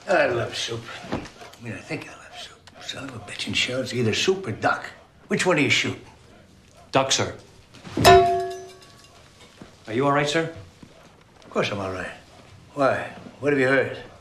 I love soup. I mean, I think I love soup. Son of a bitch, and sure, it's either soup or duck. Which one do you shoot? Duck, sir. Are you all right, sir? Of course I'm all right. Why? What have you heard?